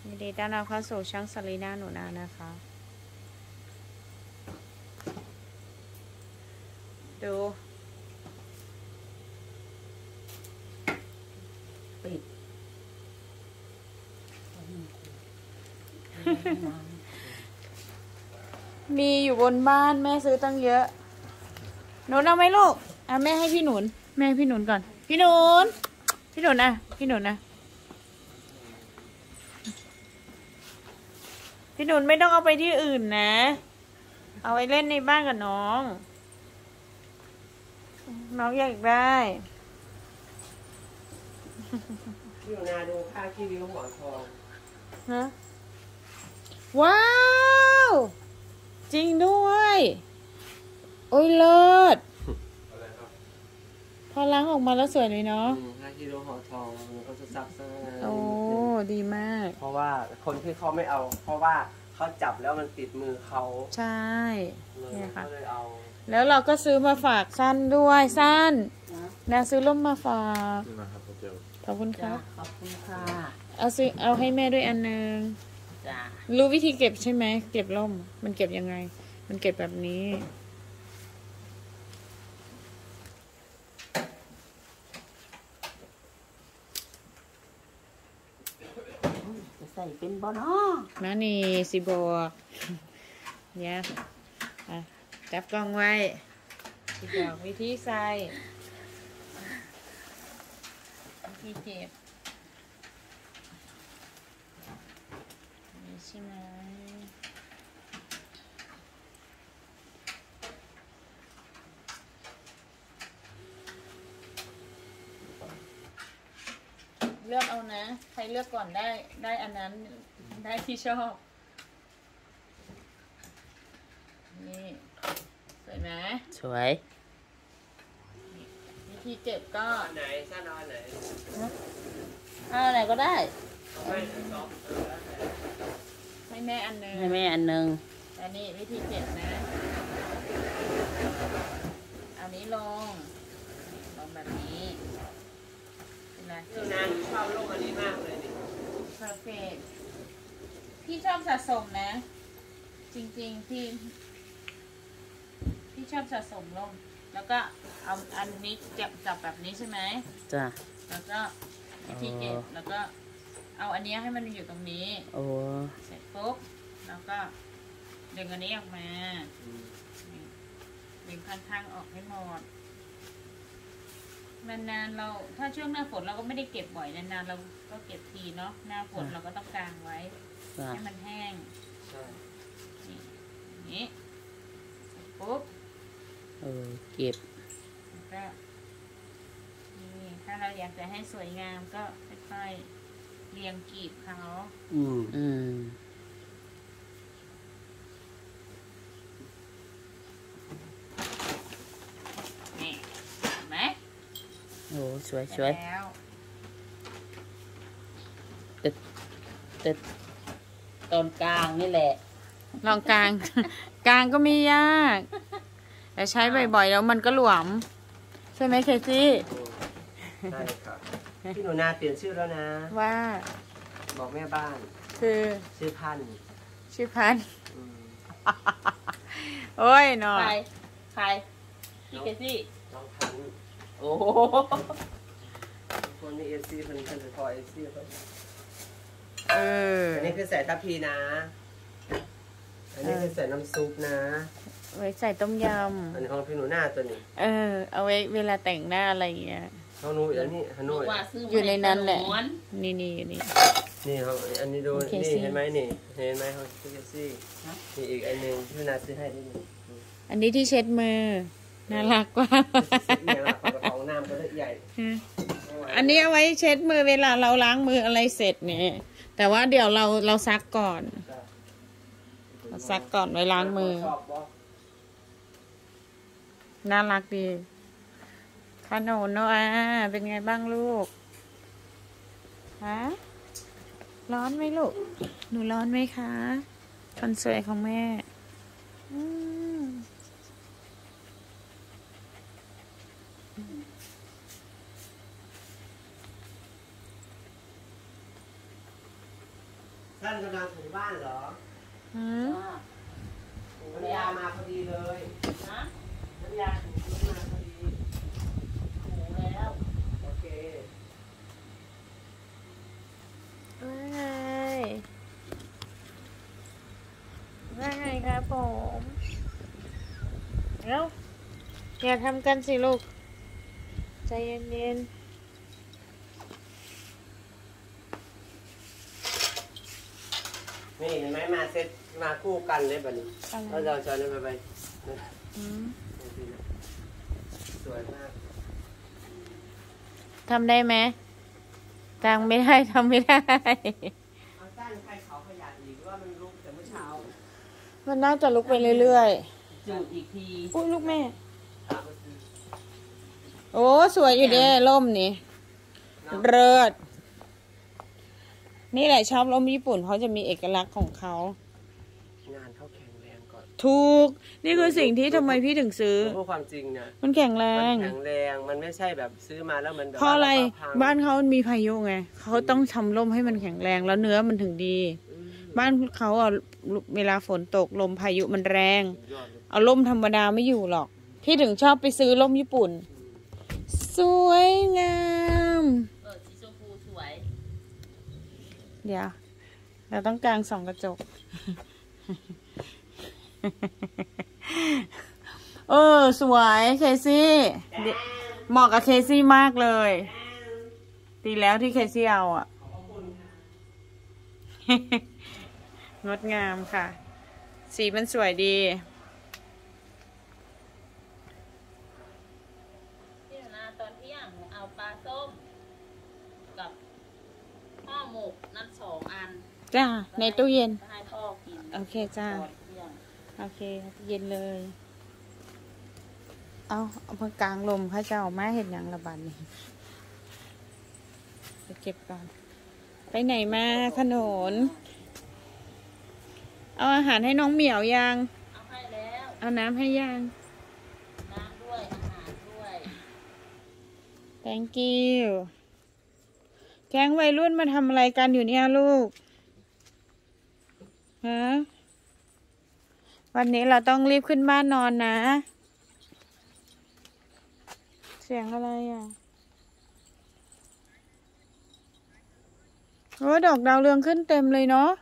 ยินดีต้อนรับเข้าสู่ช่องสลีน่าหนูนานะคะดูปิดมีอยู่บนบ้านแม่ซื้อตั้งเยอะหนูเอาไหมลูกแม่ให้พี่หนุนแม่ให้พี่หนุนก่อนพี่หนุนพี่หนุนนะพี่หนุนนะพี่หนุนไม่ต้องเอาไปที่อื่นนะเอาไว้เล่นในบ้านกับน้องอยากได้พี่หนูนาดูผ้าขี้ริ้วหมอนทองนะว้าวจริงด้วยโอ้ยเลิศอะไรครับพอล้างออกมาแล้วสวยเลยเนาะผ้าขี้ริ้วหมอนทองมันก็จะซับซ้อนโอ้ดีมากเพราะว่าคนที่เขาไม่เอา เพราะว่าเขาจับแล้วมันติดมือเขาใช่เนี่ยค่ะเลยเอาแล้วเราก็ซื้อมาฝากสั้นด้วยสั้นนะซื้อร่มมาฝากขอบคุณครับขอบคุณค่ะเอาให้แม่ด้วยอันนึงจ้ารู้วิธีเก็บใช่ไหมเก็บร่มมันเก็บยังไงมันเก็บแบบนี้จะใส่เป็นบ่เนาะนะนี่สิบอกเนี่ยจับกล้องไว้สิบอกวิธีใส่วิธีเก็บนี่ใช่ไหมเลือกเอานะใครเลือกก่อนได้อันนั้นได้ที่ชอบนี่สวยไหมสวยวิธีเก็บก็อันไหนสั้นเอาอันไหนอะไรก็ได้ไม่ให้แม่อันนึงให้แม่อันนึงอันนี้วิธีเก็บนะเอานี้ลงแบบนี้เป็นไรพี่หนูนาชอบลูกอันนี้มากเลยนี่ perfect พี่ชอบสะสมนะจริงๆพี่ชอบสะสมร่มแล้วก็เอาอันนี้จับแบบนี้ใช่ไหมจ้ะแล้วก็วิธีเก็บแล้วก็เอาอันนี้ให้มันอยู่ตรงนี้โอ้เสร็จปุ๊บแล้วก็ดึงอันนี้ออกมาดึงข้างๆออกให้หมดนานๆเราถ้าช่วงหน้าฝนเราก็ไม่ได้เก็บบ่อยนานๆเราก็เก็บทีเนาะหน้าฝนเราก็ต้องกางไว้ให้มันแห้งนี่เสร็จปุ๊บเก็บก็นี่ถ้าเราอยากจะให้สวยงามก็ค่อยๆเรียงกีบเขานี่เห็นไหมโอ้สวยแล้วแต่ตอนกลางนี่แหละลองกลางก็ไม่ยากแต่ใช้บ่อยๆแล้วมันก็หลวมใช่ไหมเคซี่ใช่ครับพี่หนูนาเปลี่ยนชื่อแล้วนะว่าบอกแม่บ้านชื่อพันโอ้ยหน่อยใครพี่เคซี่น้องพันโอ้คนมีเอฟซีคนเป็นพอเอฟซีเขาอันนี้คือใส่ทัพพีนะอันนี้คือใส่น้ำซุปนะไว้ใส่ต้มยำอันนี้ของพี่หนูหน้าตัวนี้เอาไว้เวลาแต่งหน้าอะไรอย่างเงี้ยเขาหนูอันนี้ฮานอยอยู่ในนั้นแหละนี่เขาอันนี้ดูนี่เห็นไหมนี่เห็นไหมเขาซื้อซี่นี่อีกอันนึงพี่นาซื้อให้ที่นี่อันนี้ที่เช็ดมือน่ารักกว่าของน้ำก็ใหญ่อันนี้เอาไว้เช็ดมือเวลาเราล้างมืออะไรเสร็จเนี่ยแต่ว่าเดี๋ยวเราซักก่อนไว้ล้างมือน่ารักดีขนมโนอาเป็นไงบ้างลูกฮะร้อนไหมลูกหนูร้อนไหมคะคนสวยของแม่ท่านกำลังถูบ้านเหรอหืมน้ำยามาพอดีเลยนะน้ำยาถูพื้นมาพอดีถูแล้วโอเคว่าไงว่าไงครับผมเอ้าอย่าทำกันสิลูก ใจเย็นนี่เห็นไหมมาเซ็ตมาคู่กันเลยแบบนี้ๆอะไรเราจะเอาไปอืมสวยมากทำได้ไหมตังไม่ได้ทำไม่ได้เอาตั้งใครเขาขยันอีกว่ามันลุกแต่เมื่อเช้ามันน่าจะลุกไปเรื่อยจุดอีกทีๆ อุ้ยลูกแม่ถามก็คือโอ้สวยอยู่เด้ร่มนี่เลิศนี่แหละชอบร่มญี่ปุ่นเขาจะมีเอกลักษณ์ของเขางานเขาแข็งแรงก่อนถูก นี่คือสิ่งที่ทำไมพี่ถึงซื้อพูดความจริงเนี่ยมันแข็งแรมันงแข็งแรงมันไม่ใช่แบบซื้อมาแล้วมันแบบเพราะอะไรว่พังบ้านเขามีพายุไงเขาต้องทำร่มให้มันแข็งแรงแล้วเนื้อมันถึงดี บ้านเขาอ่ะเวลาฝนตกลมพายุมันแรงยอดเลยเอาร่มธรรมดาไม่อยู่หรอก พี่ถึงชอบไปซื้อร่มญี่ปุ่น สวยงามสีชมพูสวยเดี๋ยว เราต้องกางส่องกระจก สวยเคซี่เหมาะกับเคซี่มากเลย ดีแล้วที่เคซี่เอาอ่ะ งดงามค่ะ สีมันสวยดีพี่นาตอนเที่ยงหนูเอาปลาส้ม กับห่อหมกนั่น2 อันจ้า ในตู้เย็นให้พ่อกินโอเคจ้าตอนเที่ยงโอเค เย็นเลย เอามากลางลมค่ะเจ้ามาเห็นอย่างระบาดนี่ไปเก็บก่อน ไปไหนมาขนน เอาอาหารให้น้องเหมียวยังเอาให้แล้วเอาน้ำให้ยังน้ำด้วยอาหารด้วย thank you แก๊งวัยรุ่นมาทำอะไรกันอยู่เนี่ยลูก ฮะ วันนี้เราต้องรีบขึ้นบ้านนอนนะ เสียงอะไรอ่ะ โอ้ยดอกดาวเรืองขึ้นเต็มเลยเนาะ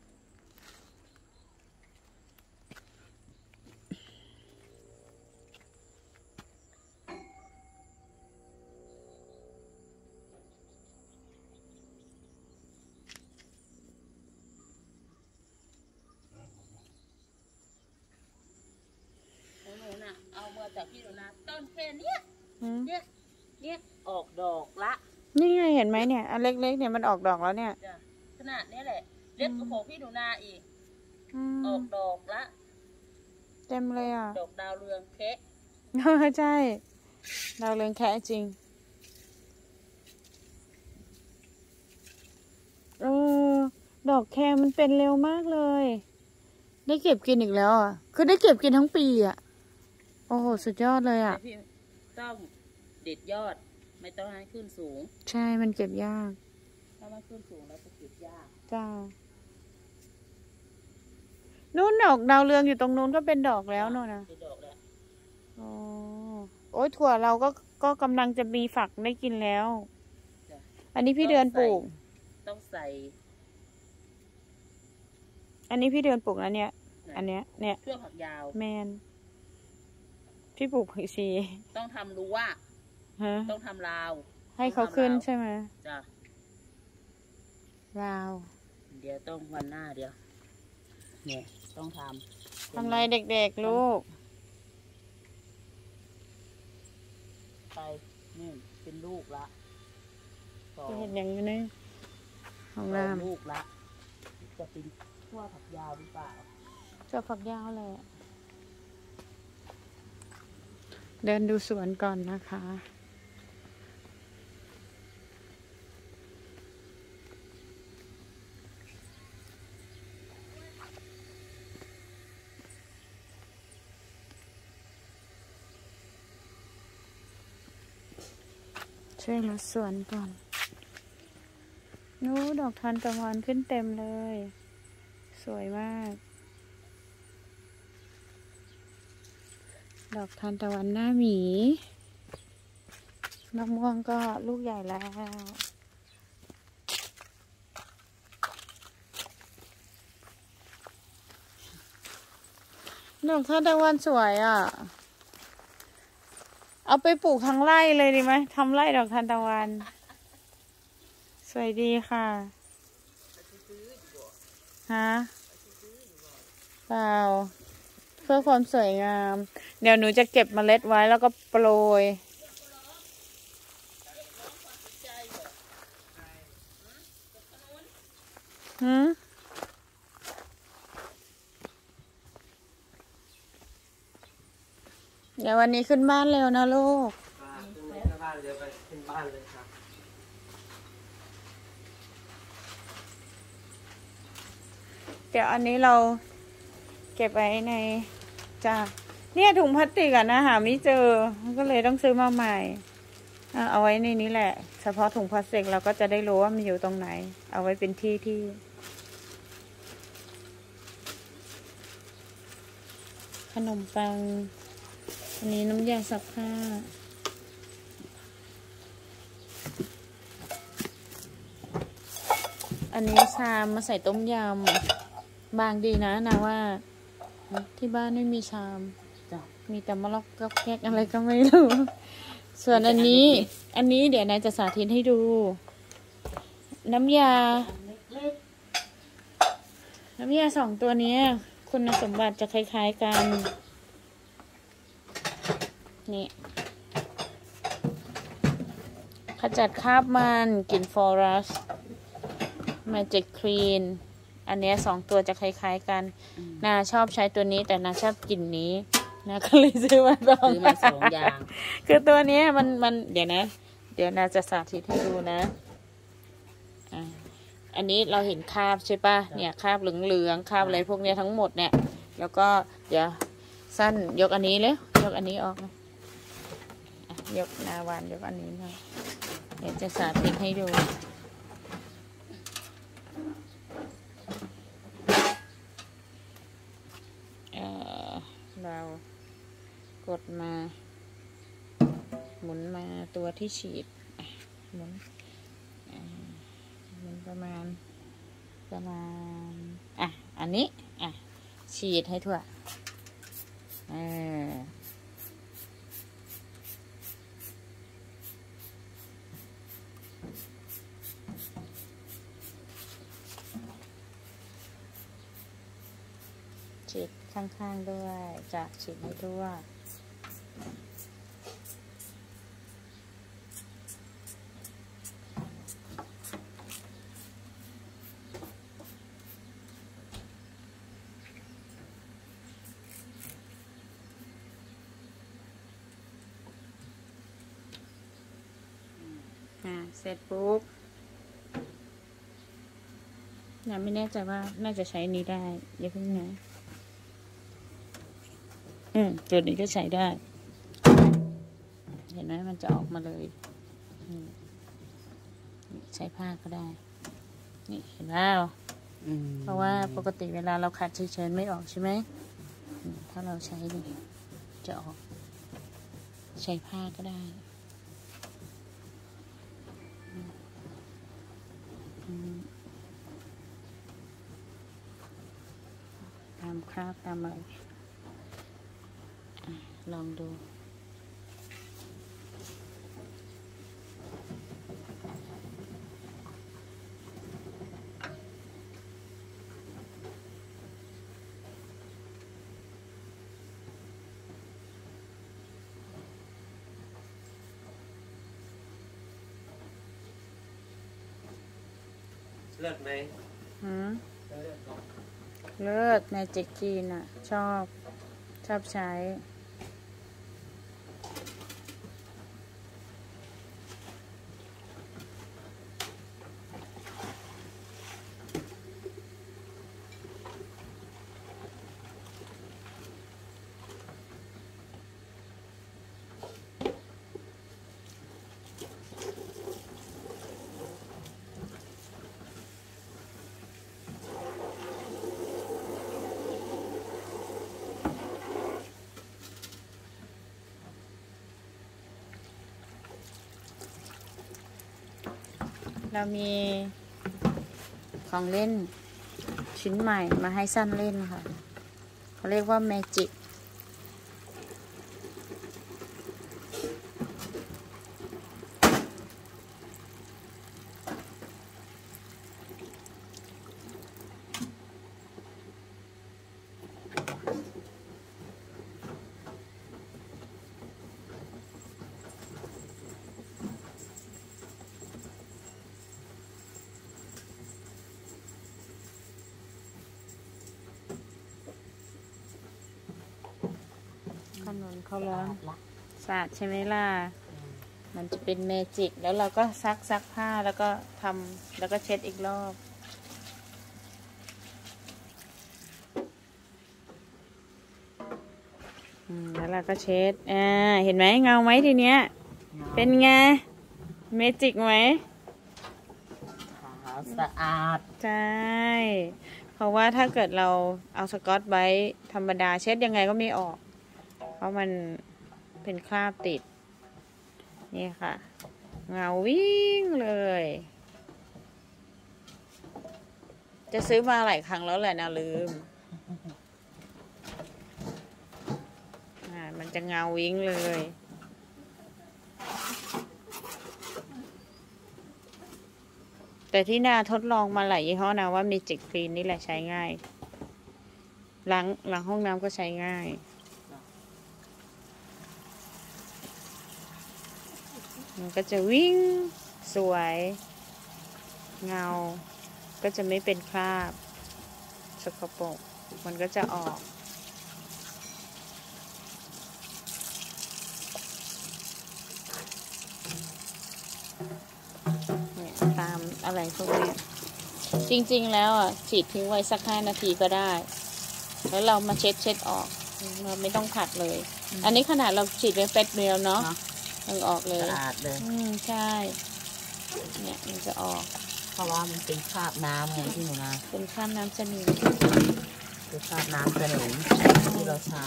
หนูน่ะเอามาจากพี่หนูนาต้นแค่เนี้ยอืมเนี่ยออกดอกละนี่ไงเห็นไหมเนี่ยอันเล็กๆเนี่ยมันออกดอกแล้วเนี่ยจ้ะขนาดนี้แหละเล็กกว่าของพี่หนูนาอีกอืออมกดอกละเต็มเลยอ่ะดอกดาวเรืองแคะใช่ ดาวเรืองแค่จริง ดอกแครมันเป็นเร็วมากเลย ได้เก็บกินอีกแล้วอ่ะ คือได้เก็บกินทั้งปีอ่ะ โอ้โห สุดยอดเลยอ่ะแต่พี่ต้องเด็ดยอด ไม่ต้องให้ขึ้นสูงใช่ มันเก็บยากถ้ามันขึ้นสูงแล้วจะเก็บยากจ้า นู่นดอกดาวเรืองอยู่ตรงนู้นก็เป็นดอกแล้วโน่นนะเป็นดอกแล้วอ๋อโอ้ยถั่วเราก็กำลังจะมีฝักได้กินแล้วจ้ะอันนี้พี่เดือนปลูกต้องใส่อันนี้พี่เดือนปลูกนะเนี่ย อันเนี้ย เนี่ยเครื่องผักยาวแมน พี่ปลูกผักชีต้องทำรั้วฮะต้องทำราวให้เขาขึ้นใช่ไหมจ้ะราวเดี๋ยวต้องวันหน้าเดี๋ยวเนี่ยต้องทำทำไรเด็กๆลูกไปนี่เป็นลูกละสอจะงเห็นอย่างนี้นี่ของสองน้ลูกละจะเป็นขั้วผักยาวหรือเปล่าำจะฝักยาวเลยอะเดินดูสวนก่อนนะคะ ช่วยรถสวนก่อนนู้ดอกทานตะวันขึ้นเต็มเลย สวยมาก ดอกทานตะวันหน้าหมีมะม่วงก็ลูกใหญ่แล้ว ดอกทานตะวันสวยอ่ะ เอาไปปลูกทั้งไร่เลยดีไหมทำไร่ดอกทานตะวัน สวยดีค่ะ ฮะ เปล่า เพื่อความสวยงาม เดี๋ยวหนูจะเก็บเมล็ดไว้แล้วก็โปรยหืมเดี๋ยววันนี้ขึ้นบ้านเร็วนะลูกขึ้นบ้านเดี๋ยวไปขึ้นบ้านเลยครับเดี๋ยวอันนี้เราเก็บไว้ในจ้าเนี่ยถุงพลาสติกอะนะหาไม่เจอก็เลยต้องซื้อมาใหม่เอาไว้ในนี้แหละเฉพาะถุงพลาสติกเราก็จะได้รู้ว่ามันอยู่ตรงไหนเอาไว้เป็นที่ขนมปังอันนี้น้ำยาซักผ้าอันนี้ชามมาใส่ต้มยำบางดีนะนะว่าที่บ้านไม่มีชามมีแต่มะละกอแกกอะไรก็ไม่รู้ ส่วนอันนี้เดี๋ยวนายจะสาธิตให้ดู น้ำยาสองตัวนี้คุณสมบัติจะคล้ายๆกันนี่ขจัดคราบมันกลิ่นฟอรัสMagic Clean อันนี้สองตัวจะคล้ายๆกันนาชอบใช้ตัวนี้แต่นาชอบกลิ่นนี้นาก็เลยซื้อมาสองอย่างคือตัวนี้มันเดี๋ยวนาจะสาธิตให้ดูนะอันนี้เราเห็นคราบใช่ปะเนี่ยคราบเหลืองๆคราบอะไรพวกนี้ทั้งหมดเนี่ยแล้วก็เดี๋ยวสั้นยกอันนี้เลยยกอันนี้ออกนะยกนาวานยกอันนี้หน่อยเดี๋ยวจะสาธิตให้ดูเรากดมาหมุนมาตัวที่ฉีดหมุนประมาณอันนี้ฉีดให้ทั่วฉีดข้างๆด้วยจะฉีดให้ทั่วเสร็จปุ๊บไม่แน่ใจว่าน่าจะใช้นี้ได้อย่าเพิ่งนะตัวนี้ก็ใช้ได้เห็นไหมมันจะออกมาเลยใช้ผ้าก็ได้นี่เห็นไหมเพราะว่าปกติเวลาเราขัดเฉยๆไม่ออกใช่ไหมถ้าเราใช้นี่จะออกใช้ผ้าก็ได้ตามคราบตามอะไรลองดูเลิศไหมเลิศในเจกีนอ่ะชอบใช้เรามีของเล่นชิ้นใหม่มาให้สั้นเล่นค่ะเขาเรียกว่าแมจิกขนมเขาร้อนสะอาดใช่ไหมล่ะมันจะเป็นเมจิกแล้วเราก็ซักผ้าแล้วก็ทำแล้วก็เช็ดอีกรอบแล้วเราก็เช็ดเห็นไหมเงาไหมทีเนี้ยเป็นไงเมจิกไหมขาวสะอาดใช่เพราะว่าถ้าเกิดเราเอาสกอตไบรท์ธรรมดาเช็ดยังไงก็ไม่ออกเพราะมันเป็นคราบติดนี่ค่ะเงาวิ่งเลยจะซื้อมาหลายครั้งแล้วแหละนะลืมมันจะเงาวิ่งเลยแต่ที่นาทดลองมาหลายยี่ห้อนะว่ามีจิกคลีนนี่แหละใช้ง่ายล้างห้องน้ำก็ใช้ง่ายมันก็จะวิ่งสวยเงาก็จะไม่เป็นคราบสกปรกมันก็จะออกเนี่ยตามอะไรพวกนี้จริงๆแล้วฉีดทิ้งไว้สัก5 นาทีก็ได้แล้วเรามาเช็ดออกเราไม่ต้องขัดเลยอันนี้ขนาดเราฉีดไปแป๊บเดียวเนาะมันออกเลยสะอาดเลยใช่เนี่ยมันจะออกเพราะว่ามันเป็นคราบน้ำไงที่หนูนะเป็นคราบน้ำสนิมเป็นคราบน้ำสนิมที่เราใช้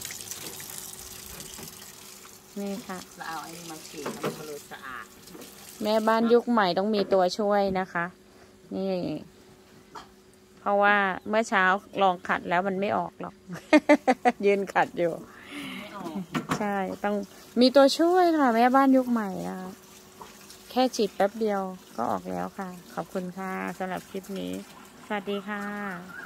นี่ค่ะเราเอาไอ้มาฉีดมันก็เลยสะอาดแม่บ้านยุคใหม่ต้องมีตัวช่วยนะคะนี่เพราะว่าเมื่อเช้าลองขัดแล้วมันไม่ออกหรอก ยืนขัดอยู่ใช่ต้องมีตัวช่วยค่ะแม่บ้านยุคใหม่แค่ฉีดแป๊บเดียวก็ออกแล้วค่ะขอบคุณค่ะสำหรับคลิปนี้สวัสดีค่ะ